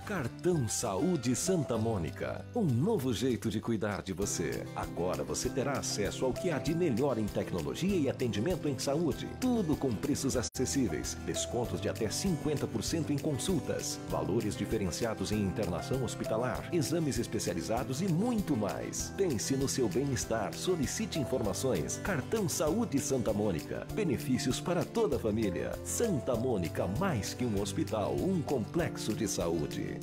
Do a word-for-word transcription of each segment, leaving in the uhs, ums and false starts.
Cartão Saúde Santa Mônica, um novo jeito de cuidar de você. Agora você terá acesso ao que há de melhor em tecnologia e atendimento em saúde. Tudo com preços acessíveis, descontos de até cinquenta por cento em consultas, valores diferenciados em internação hospitalar, exames especializados e muito mais. Pense no seu bem-estar, solicite informações. Cartão Saúde Santa Mônica, benefícios para toda a família. Santa Mônica, mais que um hospital, um complexo de saúde.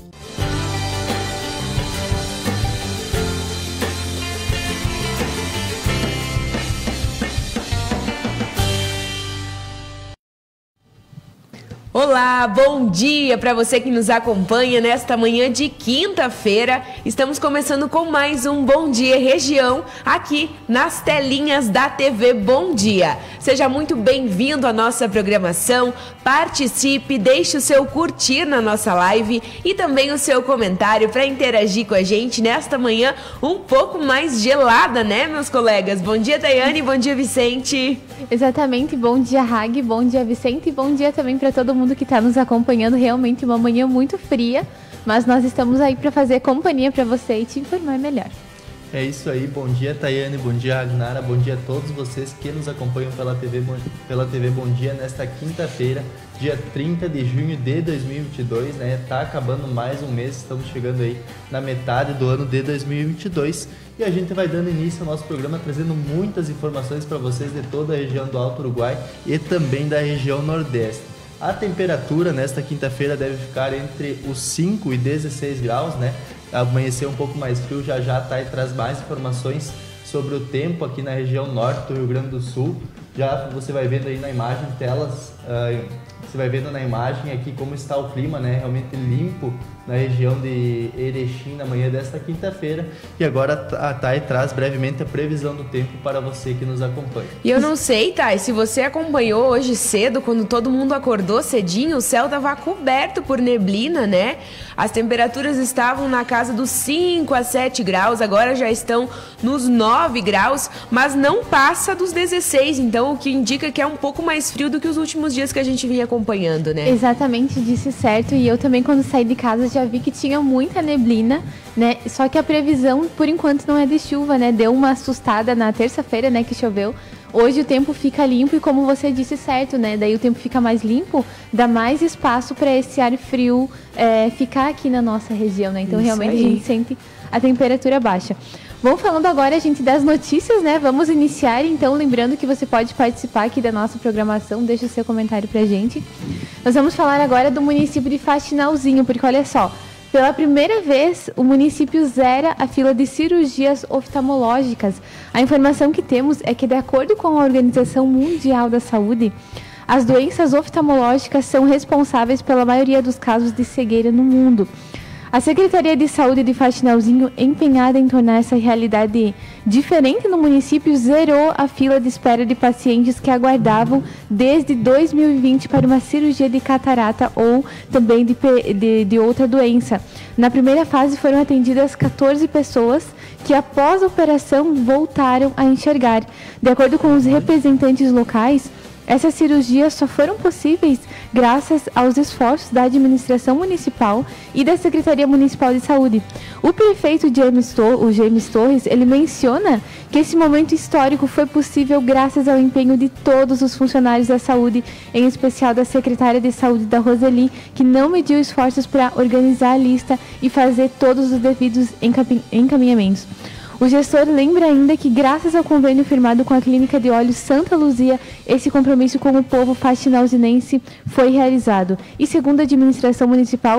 Olá, bom dia para você que nos acompanha nesta manhã de quinta-feira. Estamos começando com mais um Bom Dia Região aqui nas telinhas da T V Bom Dia. Seja muito bem-vindo à nossa programação, participe, deixe o seu curtir na nossa live e também o seu comentário para interagir com a gente nesta manhã um pouco mais gelada, né, meus colegas? Bom dia, Tayane, bom dia, Vicente. Exatamente, bom dia, Hag, bom dia, Vicente, e bom dia também para todo mundo que está nos acompanhando. Realmente uma manhã muito fria, mas nós estamos aí para fazer companhia para você e te informar melhor. É isso aí, bom dia, Tayane, bom dia, Ragnara, bom dia a todos vocês que nos acompanham pela T V, pela T V Bom Dia nesta quinta-feira, dia trinta de junho de dois mil e vinte e dois, né? Tá acabando mais um mês, estamos chegando aí na metade do ano de dois mil e vinte e dois e a gente vai dando início ao nosso programa trazendo muitas informações para vocês de toda a região do Alto Uruguai e também da região Nordeste. A temperatura nesta quinta-feira deve ficar entre os cinco e dezesseis graus, né? Amanhecer um pouco mais frio, já já tá e traz mais informações sobre o tempo aqui na região norte do Rio Grande do Sul. Já você vai vendo aí na imagem, telas, uh, você vai vendo na imagem aqui como está o clima, né? Realmente limpo na região de Erechim na manhã desta quinta-feira. E agora a Thay traz brevemente a previsão do tempo para você que nos acompanha. E eu não sei, Thay, se você acompanhou hoje cedo, quando todo mundo acordou cedinho, o céu estava coberto por neblina, né? As temperaturas estavam na casa dos cinco a sete graus, agora já estão nos nove graus, mas não passa dos dezesseis, então o que indica que é um pouco mais frio do que os últimos dias que a gente vinha acompanhando, né? Exatamente, disse certo. E eu também, quando saí de casa, já vi que tinha muita neblina, né? Só que a previsão, por enquanto, não é de chuva, né? Deu uma assustada na terça-feira, né, que choveu. Hoje o tempo fica limpo e, como você disse certo, né? Daí o tempo fica mais limpo, dá mais espaço para esse ar frio é, ficar aqui na nossa região, né? Então, isso realmente aí. A gente sente a temperatura baixa. Vamos falando agora, gente, das notícias, né? Vamos iniciar, então, lembrando que você pode participar aqui da nossa programação, deixa o seu comentário pra gente. Nós vamos falar agora do município de Faxinalzinho, porque olha só, pela primeira vez o município zera a fila de cirurgias oftalmológicas. A informação que temos é que, de acordo com a Organização Mundial da Saúde, as doenças oftalmológicas são responsáveis pela maioria dos casos de cegueira no mundo. A Secretaria de Saúde de Faxinalzinho, empenhada em tornar essa realidade diferente no município, zerou a fila de espera de pacientes que aguardavam desde dois mil e vinte para uma cirurgia de catarata ou também de, de, de outra doença. Na primeira fase foram atendidas quatorze pessoas que, após a operação, voltaram a enxergar. De acordo com os representantes locais, essas cirurgias só foram possíveis graças aos esforços da administração municipal e da Secretaria Municipal de Saúde. O prefeito James, Tor- o James Torres, ele menciona que esse momento histórico foi possível graças ao empenho de todos os funcionários da saúde, em especial da secretária de saúde da Roseli, que não mediu esforços para organizar a lista e fazer todos os devidos encam- encaminhamentos. O gestor lembra ainda que, graças ao convênio firmado com a Clínica de Olhos Santa Luzia, esse compromisso com o povo faxinalzinense foi realizado. E, segundo a administração municipal,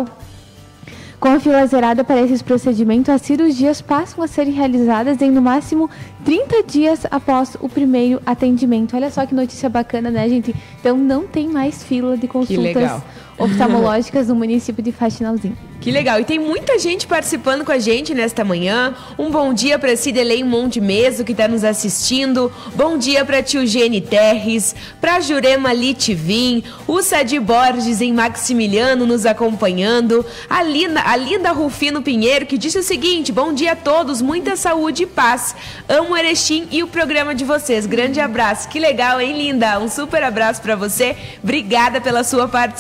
com a fila zerada para esses procedimentos, as cirurgias passam a ser realizadas em, no máximo, trinta dias após o primeiro atendimento. Olha só que notícia bacana, né, gente? Então, não tem mais fila de consultas oftalmológicas no município de Faxinalzinho. Que legal, e tem muita gente participando com a gente nesta manhã. Um bom dia para Cidelei Monte Meso, que está nos assistindo. Bom dia para tio Gene Terres, para Jurema Litivim, o Sadi Borges em Maximiliano nos acompanhando. A Linda, a Linda Rufino Pinheiro, que disse o seguinte: bom dia a todos, muita saúde e paz. Amo Erechim e o programa de vocês. Grande abraço. Que legal, hein, Linda? Um super abraço para você. Obrigada pela sua participação.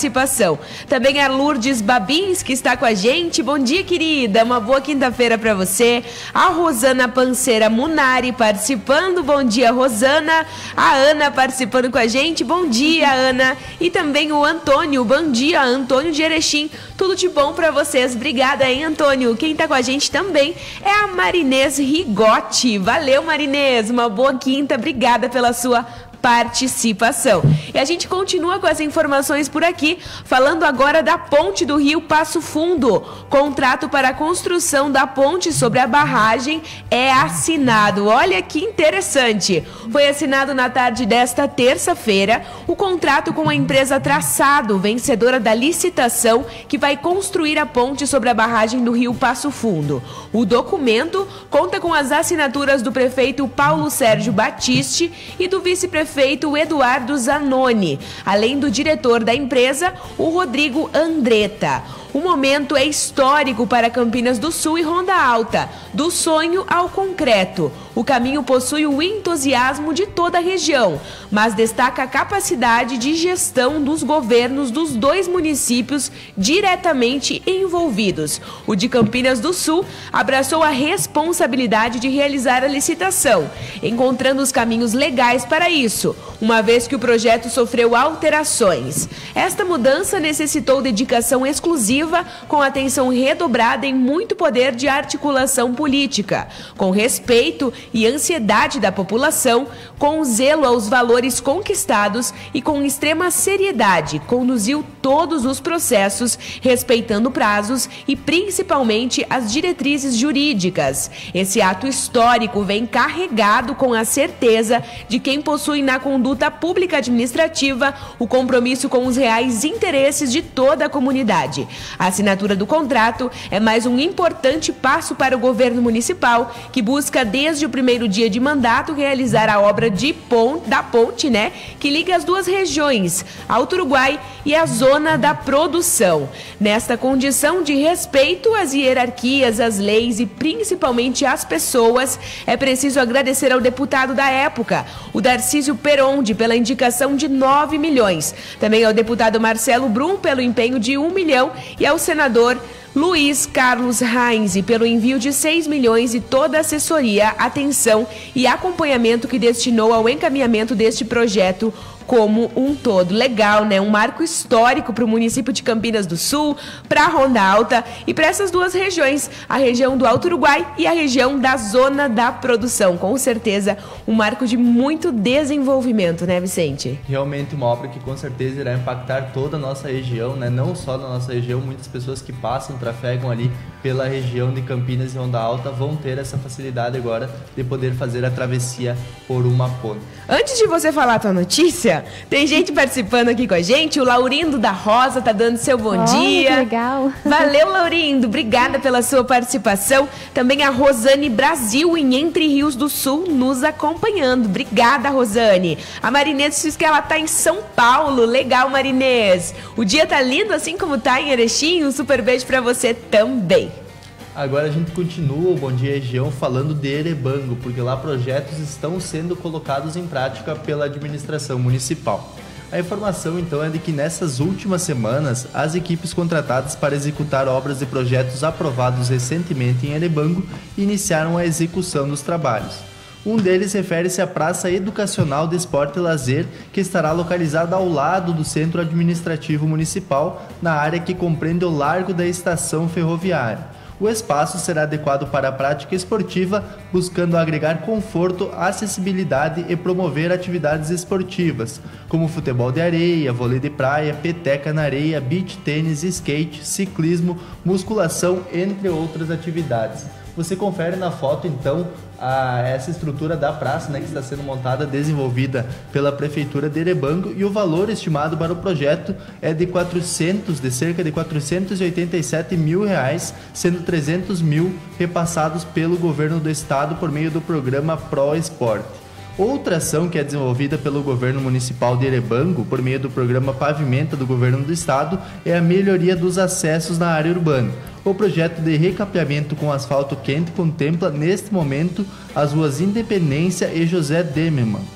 participação. Também a Lourdes Babins, que está com a gente. Bom dia, querida. Uma boa quinta-feira para você. A Rosana Panceira Munari participando. Bom dia, Rosana. A Ana participando com a gente. Bom dia, Ana. E também o Antônio. Bom dia, Antônio de Erechim. Tudo de bom para vocês. Obrigada, hein, Antônio. Quem está com a gente também é a Marinês Rigotti. Valeu, Marinês. Uma boa quinta. Obrigada pela sua participação. E a gente continua com as informações por aqui, falando agora da ponte do Rio Passo Fundo. Contrato para a construção da ponte sobre a barragem é assinado. Olha que interessante. Foi assinado na tarde desta terça-feira o contrato com a empresa Traçado, vencedora da licitação que vai construir a ponte sobre a barragem do Rio Passo Fundo. O documento conta com as assinaturas do prefeito Paulo Sérgio Batiste e do vice-prefeito Prefeito Eduardo Zanoni, além do diretor da empresa, o Rodrigo Andretta. O momento é histórico para Campinas do Sul e Ronda Alta, do sonho ao concreto. O caminho possui o entusiasmo de toda a região, mas destaca a capacidade de gestão dos governos dos dois municípios diretamente envolvidos. O de Campinas do Sul abraçou a responsabilidade de realizar a licitação, encontrando os caminhos legais para isso, uma vez que o projeto sofreu alterações. Esta mudança necessitou dedicação exclusiva, com atenção redobrada em muito poder de articulação política, com respeito e ansiedade da população, com zelo aos valores conquistados e com extrema seriedade, conduziu todos os processos, respeitando prazos e principalmente as diretrizes jurídicas. Esse ato histórico vem carregado com a certeza de quem possui na conduta pública administrativa o compromisso com os reais interesses de toda a comunidade. A assinatura do contrato é mais um importante passo para o governo municipal, que busca desde o primeiro dia de mandato realizar a obra de ponte, da ponte, né, que liga as duas regiões, Alto Uruguai e a zona da produção. Nesta condição de respeito às hierarquias, às leis e principalmente às pessoas, é preciso agradecer ao deputado da época, o Darcísio Peronde, pela indicação de nove milhões. Também ao deputado Marcelo Brum pelo empenho de um milhão e ao senador Luiz Carlos Heinz pelo envio de seis milhões e toda a assessoria, atenção e acompanhamento que destinou ao encaminhamento deste projeto como um todo. Legal, né? Um marco histórico para o município de Campinas do Sul, para a Ronda Alta e para essas duas regiões, a região do Alto Uruguai e a região da zona da produção. Com certeza, um marco de muito desenvolvimento, né, Vicente? Realmente uma obra que com certeza irá impactar toda a nossa região, né? Não só da nossa região, muitas pessoas que passam, trafegam ali pela região de Campinas e Ronda Alta vão ter essa facilidade agora de poder fazer a travessia por uma ponte. Antes de você falar a tua notícia, tem gente participando aqui com a gente. O Laurindo da Rosa tá dando seu bom oh, dia. Que legal. Valeu, Laurindo. Obrigada pela sua participação. Também a Rosane Brasil, em Entre Rios do Sul, nos acompanhando. Obrigada, Rosane. A Marinês diz que ela tá em São Paulo. Legal, Marinês. O dia tá lindo, assim como tá em Erechim. Um super beijo pra você também. Agora a gente continua o Bom Dia Região falando de Erebango, porque lá projetos estão sendo colocados em prática pela administração municipal. A informação então é de que nessas últimas semanas, as equipes contratadas para executar obras e projetos aprovados recentemente em Erebango iniciaram a execução dos trabalhos. Um deles refere-se à Praça Educacional de Esporte e Lazer, que estará localizada ao lado do Centro Administrativo Municipal, na área que compreende o Largo da Estação Ferroviária. O espaço será adequado para a prática esportiva, buscando agregar conforto, acessibilidade e promover atividades esportivas, como futebol de areia, vôlei de praia, peteca na areia, beach tênis, skate, ciclismo, musculação, entre outras atividades. Você confere na foto, então, a, essa estrutura da praça, né, que está sendo montada, desenvolvida pela Prefeitura de Erebango, e o valor estimado para o projeto é de, quatrocentos, de cerca de quatrocentos e oitenta e sete mil reais, sendo trezentos mil repassados pelo governo do estado por meio do programa Pro Esporte. Outra ação que é desenvolvida pelo governo municipal de Erebango, por meio do programa Pavimenta do governo do estado, é a melhoria dos acessos na área urbana. O projeto de recapeamento com asfalto quente contempla, neste momento, as ruas Independência e José Demerman.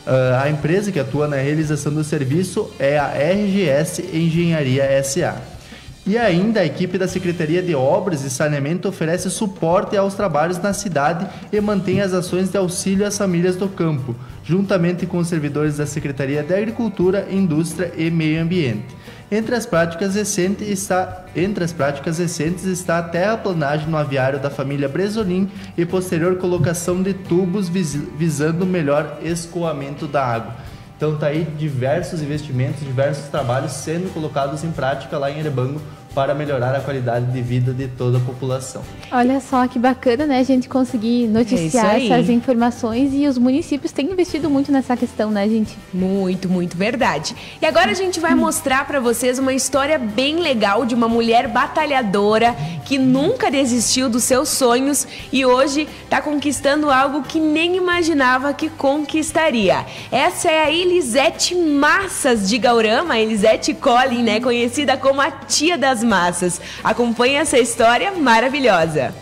Uh, a empresa que atua na realização do serviço é a R G S Engenharia S A. E ainda a equipe da Secretaria de Obras e Saneamento oferece suporte aos trabalhos na cidade e mantém as ações de auxílio às famílias do campo, juntamente com os servidores da Secretaria de Agricultura, Indústria e Meio Ambiente. Entre as práticas recentes está, entre as práticas recentes está a terraplanagem no aviário da família Bresolim e posterior colocação de tubos vis, visando melhor escoamento da água. Então tá aí diversos investimentos, diversos trabalhos sendo colocados em prática lá em Erebango para melhorar a qualidade de vida de toda a população. Olha só que bacana, né, a gente conseguir noticiar é essas informações, e os municípios têm investido muito nessa questão, né, gente? Muito, muito verdade. E agora a gente vai mostrar para vocês uma história bem legal de uma mulher batalhadora que nunca desistiu dos seus sonhos e hoje está conquistando algo que nem imaginava que conquistaria. Essa é a Elisete Massas de Gaurama, Elisete Collin, né, conhecida como a tia das massas. Acompanhe essa história maravilhosa.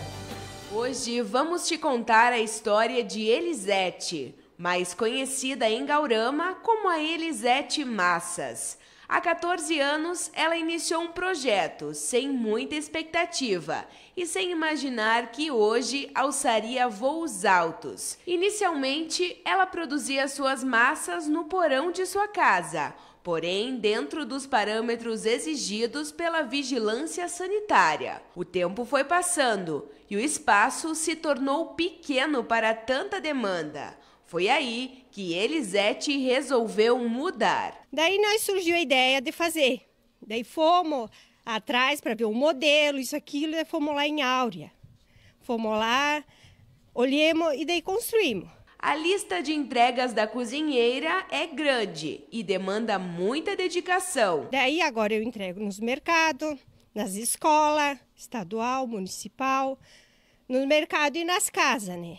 Hoje vamos te contar a história de Elisete, mais conhecida em Gaurama como a Elisete Massas. Há quatorze anos, ela iniciou um projeto sem muita expectativa e sem imaginar que hoje alçaria voos altos. Inicialmente, ela produzia suas massas no porão de sua casa, porém dentro dos parâmetros exigidos pela vigilância sanitária. O tempo foi passando e o espaço se tornou pequeno para tanta demanda. Foi aí que Elisete resolveu mudar. Daí nós surgiu a ideia de fazer. Daí fomos atrás para ver o modelo, isso, aquilo, e fomos lá em Áurea. Fomos lá, olhemos e daí construímos. A lista de entregas da cozinheira é grande e demanda muita dedicação. Daí agora eu entrego nos mercados, nas escolas, estadual, municipal, nos mercados e nas casas, né?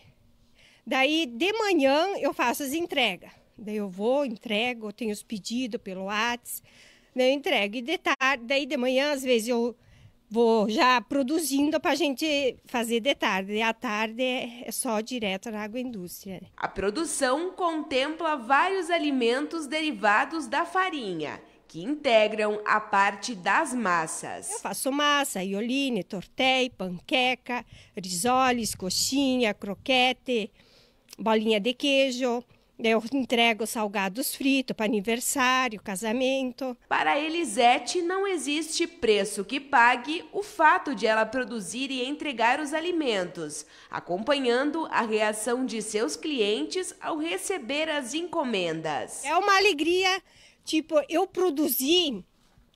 Daí de manhã eu faço as entregas. Daí eu vou, entrego, tenho os pedidos pelo WhatsApp, daí eu entrego. E de tarde, daí de manhã às vezes eu vou já produzindo para a gente fazer de tarde. E à tarde é só direto na agroindústria. A produção contempla vários alimentos derivados da farinha, que integram a parte das massas. Eu faço massa, ioline, tortei, panqueca, risoles, coxinha, croquete, bolinha de queijo. Eu entrego salgados fritos para aniversário, casamento. Para Elisete, não existe preço que pague o fato de ela produzir e entregar os alimentos, acompanhando a reação de seus clientes ao receber as encomendas. É uma alegria, tipo, eu produzir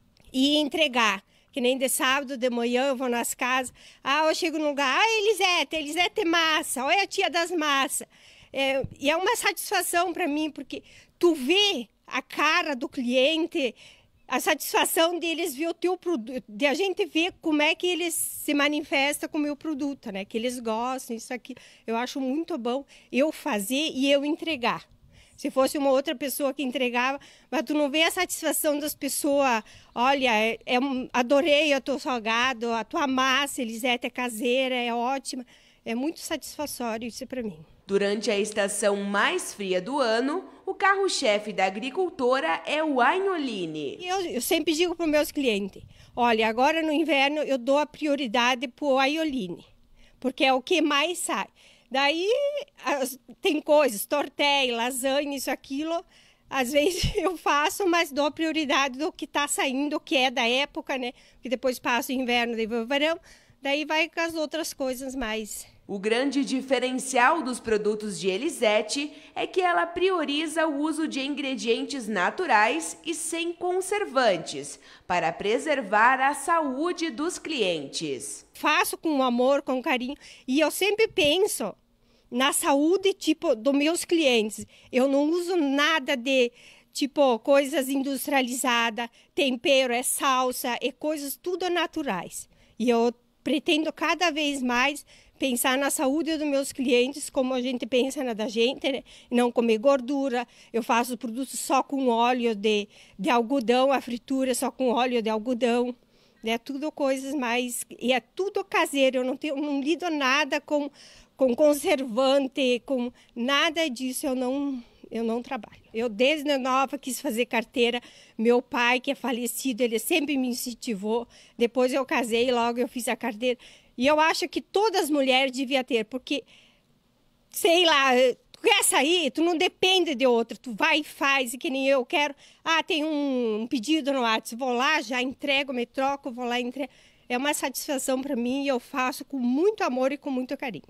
e entregar. Que nem de sábado de manhã eu vou nas casas, ah, eu chego num lugar, ah, Elisete, Elisete Massa, olha a tia das massas. É, e é uma satisfação para mim, porque tu vê a cara do cliente, a satisfação deles ver o teu produto, de a gente ver como é que eles se manifestam com o meu produto, né? Que eles gostam, isso aqui. Eu acho muito bom eu fazer e eu entregar. Se fosse uma outra pessoa que entregava, mas tu não vê a satisfação das pessoas, olha, é, é, adorei o teu salgado, a tua massa, Elisete, é caseira, é ótima. É muito satisfatório isso para mim. Durante a estação mais fria do ano, o carro-chefe da agricultora é o Ainoline. Eu, eu sempre digo para os meus clientes, olha, agora no inverno eu dou a prioridade para o Ainoline, porque é o que mais sai. Daí as, tem coisas, tortéia, lasanha, isso, aquilo, às vezes eu faço, mas dou prioridade do que está saindo, o que é da época, né? Que depois passa o inverno, daí vai o verão, daí vai com as outras coisas mais. O grande diferencial dos produtos de Elisete é que ela prioriza o uso de ingredientes naturais e sem conservantes, para preservar a saúde dos clientes. Faço com amor, com carinho, e eu sempre penso na saúde, tipo, dos meus clientes. Eu não uso nada de, tipo, coisas industrializadas, tempero, é salsa, é coisas tudo naturais. E eu pretendo cada vez mais pensar na saúde dos meus clientes, como a gente pensa na da gente, né? Não comer gordura. Eu faço produtos só com óleo de, de algodão, a fritura só com óleo de algodão. É tudo coisas mais... E é tudo caseiro, eu não, tenho, não lido nada com, com conservante, com nada disso. Eu não, eu não trabalho. Eu, desde nova, quis fazer carteira. Meu pai, que é falecido, ele sempre me incentivou. Depois eu casei, logo eu fiz a carteira. E eu acho que todas as mulheres deviam ter, porque, sei lá, tu quer sair, tu não depende de outra. Tu vai e faz, e que nem eu quero. Ah, tem um, um pedido no WhatsApp, vou lá, já entrego, me troco, vou lá e entrego. É uma satisfação para mim e eu faço com muito amor e com muito carinho.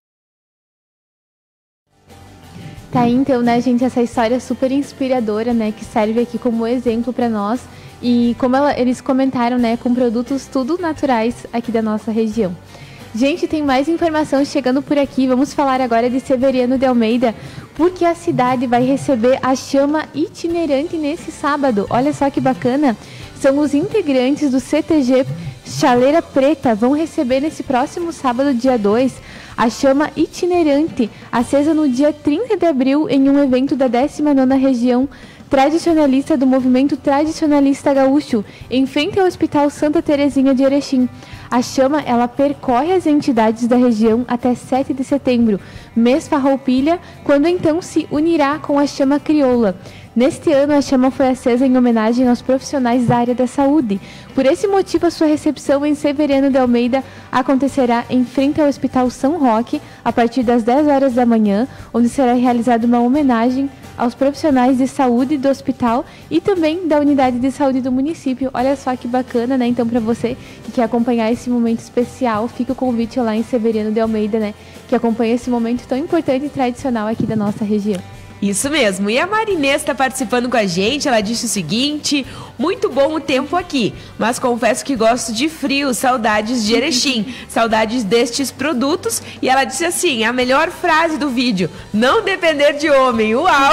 Tá aí, então, né, gente, essa história super inspiradora, né, que serve aqui como exemplo para nós. E como ela, eles comentaram, né, com produtos tudo naturais aqui da nossa região. Gente, tem mais informação chegando por aqui. Vamos falar agora de Severiano de Almeida, porque a cidade vai receber a chama itinerante nesse sábado. Olha só que bacana. São os integrantes do C T G Chaleira Preta, vão receber nesse próximo sábado, dia dois, a chama itinerante, acesa no dia trinta de abril em um evento da décima nona Região Tradicionalista do Movimento Tradicionalista Gaúcho, em frente ao Hospital Santa Terezinha de Erechim. A chama, ela percorre as entidades da região até sete de setembro, mês Farroupilha, quando então se unirá com a chama crioula. Neste ano, a chama foi acesa em homenagem aos profissionais da área da saúde. Por esse motivo, a sua recepção em Severiano de Almeida acontecerá em frente ao Hospital São Roque, a partir das dez horas da manhã, onde será realizada uma homenagem aos profissionais de saúde do hospital e também da unidade de saúde do município. Olha só que bacana, né? Então, para você que quer acompanhar esse momento especial, fica o convite lá em Severiano de Almeida, né? Que acompanha esse momento tão importante e tradicional aqui da nossa região. Isso mesmo, e a Marinês está participando com a gente. Ela disse o seguinte: muito bom o tempo aqui, mas confesso que gosto de frio, saudades de Erechim, saudades destes produtos. E ela disse assim, a melhor frase do vídeo: não depender de homem. Uau!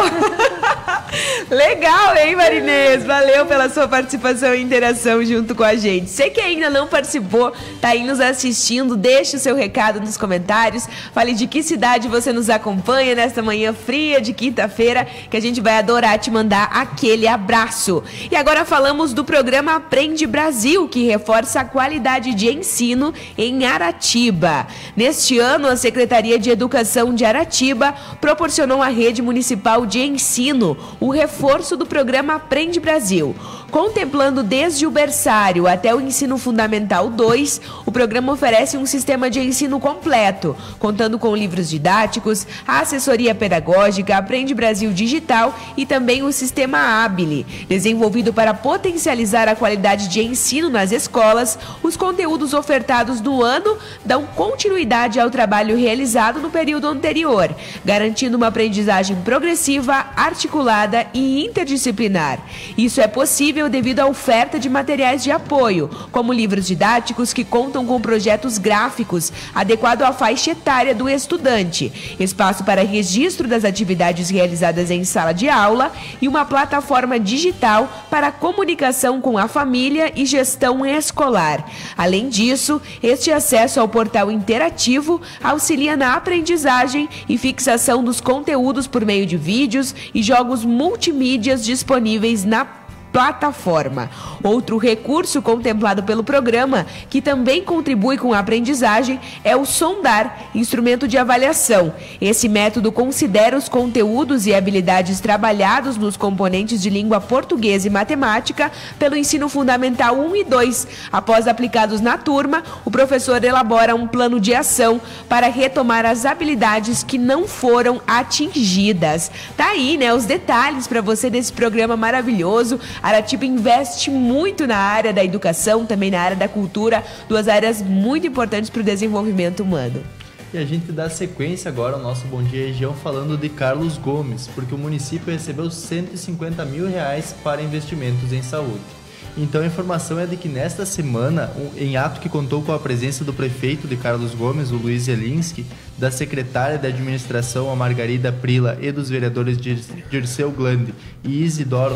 Legal, hein, Marinês? Valeu pela sua participação e interação junto com a gente. Você que ainda não participou, tá aí nos assistindo, deixe o seu recado nos comentários, fale de que cidade você nos acompanha nesta manhã fria de quinta-feira, que a gente vai adorar te mandar aquele abraço. E agora falamos do programa Aprende Brasil, que reforça a qualidade de ensino em Aratiba. Neste ano, a Secretaria de Educação de Aratiba proporcionou à rede municipal de ensino o reforço do programa Aprende Brasil. Contemplando desde o berçário até o ensino fundamental dois, o programa oferece um sistema de ensino completo, contando com livros didáticos, a assessoria pedagógica, Aprende Brasil Digital e também o sistema Abile. Desenvolvido para potencializar a qualidade de ensino nas escolas, os conteúdos ofertados no ano dão continuidade ao trabalho realizado no período anterior, garantindo uma aprendizagem progressiva, articulada e interdisciplinar. Isso é possível devido à oferta de materiais de apoio, como livros didáticos que contam com projetos gráficos adequados à faixa etária do estudante, espaço para registro das atividades realizadas em sala de aula e uma plataforma digital para comunicação com a família e gestão escolar. Além disso, este acesso ao portal interativo auxilia na aprendizagem e fixação dos conteúdos por meio de vídeos e jogos multimídias disponíveis na plataforma. Outro recurso contemplado pelo programa, que também contribui com a aprendizagem, é o Sondar, instrumento de avaliação. Esse método considera os conteúdos e habilidades trabalhados nos componentes de língua portuguesa e matemática pelo ensino fundamental um e dois. Após aplicados na turma, o professor elabora um plano de ação para retomar as habilidades que não foram atingidas. Tá aí, né, os detalhes para você desse programa maravilhoso. Aratiba investe muito na área da educação, também na área da cultura, duas áreas muito importantes para o desenvolvimento humano. E a gente dá sequência agora ao nosso Bom Dia Região falando de Carlos Gomes, porque o município recebeu cento e cinquenta mil reais para investimentos em saúde. Então a informação é de que nesta semana, em ato que contou com a presença do prefeito de Carlos Gomes, o Luiz Zelinski, da secretária de administração, a Margarida Prila, e dos vereadores Dirceu Glande e Isidoro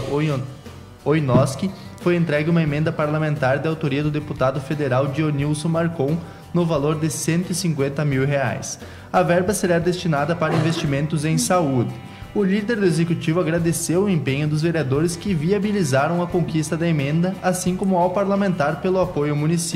Oinoski, foi entregue uma emenda parlamentar de autoria do deputado federal Dionilson Marcon, no valor de cento e cinquenta mil reais. A verba será destinada para investimentos em saúde. O líder do executivo agradeceu o empenho dos vereadores que viabilizaram a conquista da emenda, assim como ao parlamentar pelo apoio ao município.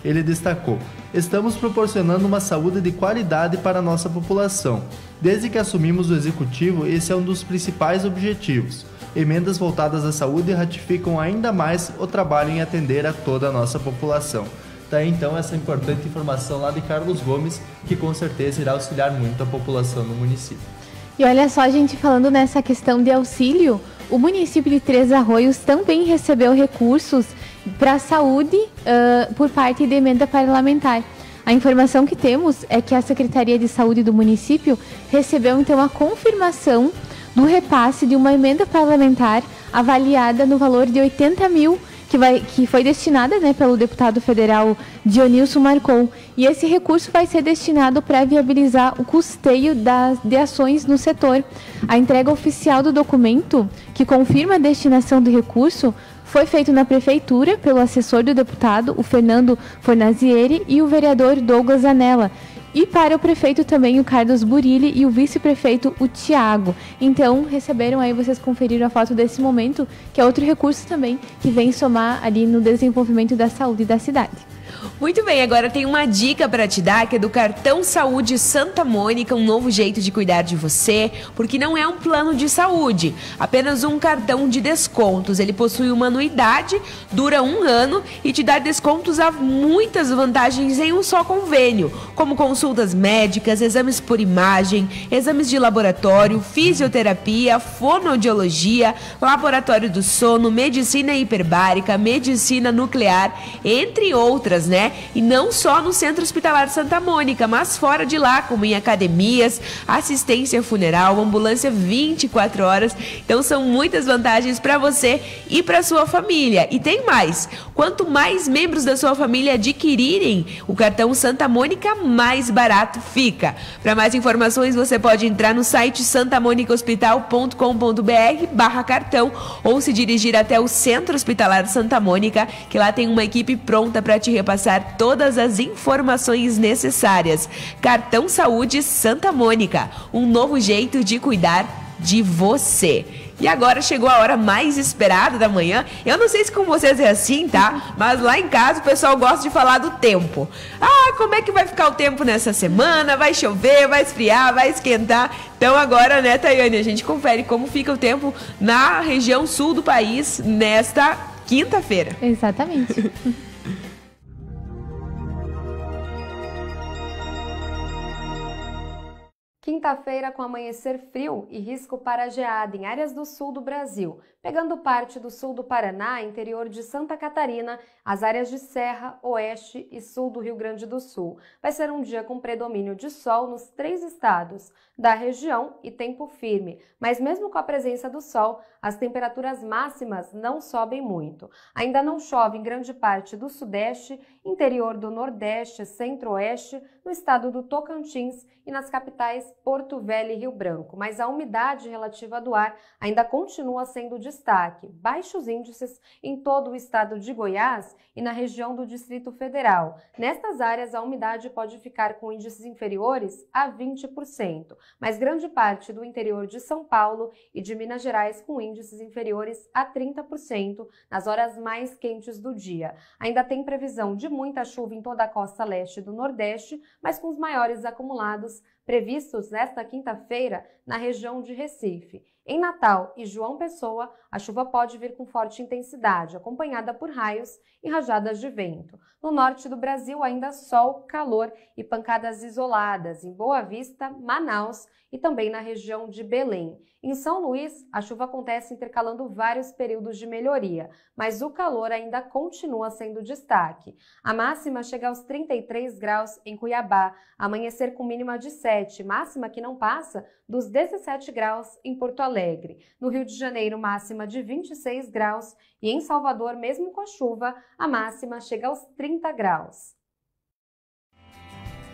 Ele destacou: estamos proporcionando uma saúde de qualidade para a nossa população. Desde que assumimos o executivo, esse é um dos principais objetivos. Emendas voltadas à saúde ratificam ainda mais o trabalho em atender a toda a nossa população. Daí então essa importante informação lá de Carlos Gomes, que com certeza irá auxiliar muito a população no município. E olha só, gente, falando nessa questão de auxílio, o município de Três Arroios também recebeu recursos para a saúde uh, por parte de emenda parlamentar. A informação que temos é que a Secretaria de Saúde do município recebeu então a confirmação do repasse de uma emenda parlamentar avaliada no valor de oitenta mil, que, vai, que foi destinada, né, pelo deputado federal Dionilson Marcon. E esse recurso vai ser destinado para viabilizar o custeio das, de ações no setor. A entrega oficial do documento, que confirma a destinação do recurso, foi feito na Prefeitura pelo assessor do deputado, o Fernando Fornazieri, e o vereador Douglas Anella. E para o prefeito também o Carlos Burilli e o vice-prefeito o Tiago. Então receberam aí, vocês conferiram a foto desse momento, que é outro recurso também que vem somar ali no desenvolvimento da saúde da cidade. Muito bem, agora tem uma dica para te dar, que é do Cartão Saúde Santa Mônica, um novo jeito de cuidar de você, porque não é um plano de saúde, apenas um cartão de descontos. Ele possui uma anuidade, dura um ano e te dá descontos a muitas vantagens em um só convênio, como consultas médicas, exames por imagem, exames de laboratório, fisioterapia, fonoaudiologia, laboratório do sono, medicina hiperbárica, medicina nuclear, entre outras, né? E não só no Centro Hospitalar Santa Mônica, mas fora de lá, como em academias, assistência funeral, ambulância vinte e quatro horas. Então são muitas vantagens para você e para sua família. E tem mais, quanto mais membros da sua família adquirirem o cartão Santa Mônica, mais barato fica. Para mais informações, você pode entrar no site santamonicahospital ponto com ponto br barra cartão ou se dirigir até o Centro Hospitalar Santa Mônica, que lá tem uma equipe pronta para te repassar todas as informações necessárias. Cartão Saúde Santa Mônica, um novo jeito de cuidar de você. E agora chegou a hora mais esperada da manhã. Eu não sei se com vocês é assim, tá? Mas lá em casa o pessoal gosta de falar do tempo. Ah, como é que vai ficar o tempo nessa semana? Vai chover, vai esfriar, vai esquentar? Então agora, né, Tayane, a gente confere como fica o tempo na região sul do país nesta quinta-feira. Exatamente. Quinta-feira com amanhecer frio e risco para geada em áreas do sul do Brasil, pegando parte do sul do Paraná, interior de Santa Catarina, as áreas de Serra, Oeste e Sul do Rio Grande do Sul. Vai ser um dia com predomínio de sol nos três estados da região e tempo firme, mas mesmo com a presença do sol, as temperaturas máximas não sobem muito. Ainda não chove em grande parte do Sudeste, interior do Nordeste, Centro-Oeste, no estado do Tocantins e nas capitais Porto Velho e Rio Branco, mas a umidade relativa do ar ainda continua sendo destaque. Baixos índices em todo o estado de Goiás e na região do Distrito Federal. Nestas áreas, a umidade pode ficar com índices inferiores a vinte por cento, mas grande parte do interior de São Paulo e de Minas Gerais com índices inferiores a trinta por cento nas horas mais quentes do dia. Ainda tem previsão de muita chuva em toda a costa leste do Nordeste, mas com os maiores acumulados previstos nesta quinta-feira na região de Recife. Em Natal e João Pessoa, a chuva pode vir com forte intensidade, acompanhada por raios e rajadas de vento. No norte do Brasil, ainda sol, calor e pancadas isoladas em Boa Vista, Manaus e também na região de Belém. Em São Luís, a chuva acontece intercalando vários períodos de melhoria, mas o calor ainda continua sendo destaque. A máxima chega aos trinta e três graus em Cuiabá, amanhecer com mínima de sete, máxima que não passa dos dezessete graus em Porto Alegre. No Rio de Janeiro, máxima de vinte e seis graus e em Salvador, mesmo com a chuva, a máxima chega aos trinta graus.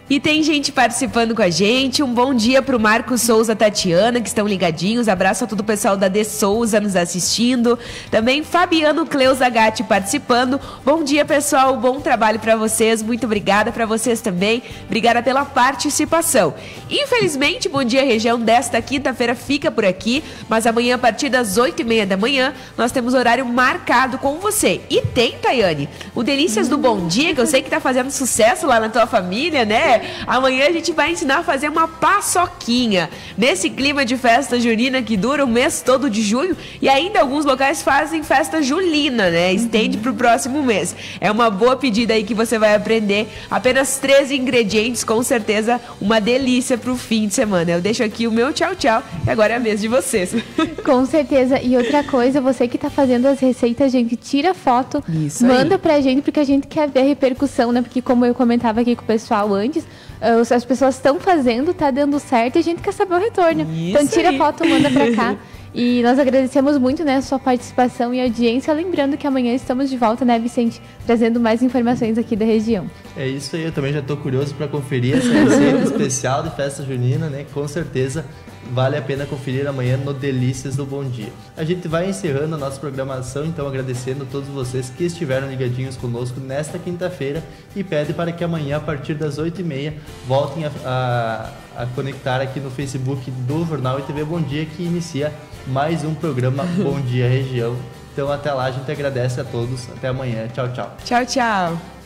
E tem gente participando com a gente. Um bom dia pro Marcos Souza, Tatiana, que estão ligadinhos. Abraço a todo o pessoal da De Souza nos assistindo. Também Fabiano Cleusa Gatti participando. Bom dia, pessoal. Bom trabalho para vocês. Muito obrigada para vocês também. Obrigada pela participação. Infelizmente, Bom Dia Região desta quinta-feira fica por aqui. Mas amanhã, a partir das oito e meia da manhã, nós temos horário marcado com você. E tem, Tayane, o Delícias do Bom Dia, que eu sei que tá fazendo sucesso lá na tua família, né? Amanhã a gente vai ensinar a fazer uma paçoquinha. Nesse clima de festa junina que dura o mês todo de junho. E ainda alguns locais fazem festa julina, né? Estende pro próximo mês. É uma boa pedida aí que você vai aprender. Apenas treze ingredientes, com certeza uma delícia pro fim de semana. Eu deixo aqui o meu tchau, tchau. E agora é a vez de vocês. Com certeza. E outra coisa, você que tá fazendo as receitas, gente, tira foto, Isso manda aí pra gente, porque a gente quer ver a repercussão, né? Porque como eu comentava aqui com o pessoal antes, as pessoas estão fazendo, tá dando certo e a gente quer saber o retorno. Isso então tira aí. Foto, manda pra cá. E nós agradecemos muito, né, a sua participação e audiência. Lembrando que amanhã estamos de volta, né, Vicente? Trazendo mais informações aqui da região. É isso aí, eu também já tô curioso para conferir essa receita especial de festa junina, né? Com certeza vale a pena conferir amanhã no Delícias do Bom Dia. A gente vai encerrando a nossa programação, então agradecendo a todos vocês que estiveram ligadinhos conosco nesta quinta-feira e pede para que amanhã, a partir das oito e meia, voltem a, a, a conectar aqui no Facebook do Jornal e T V Bom Dia, que inicia mais um programa Bom Dia Região. Então até lá, a gente agradece a todos. Até amanhã. Tchau, tchau. Tchau, tchau.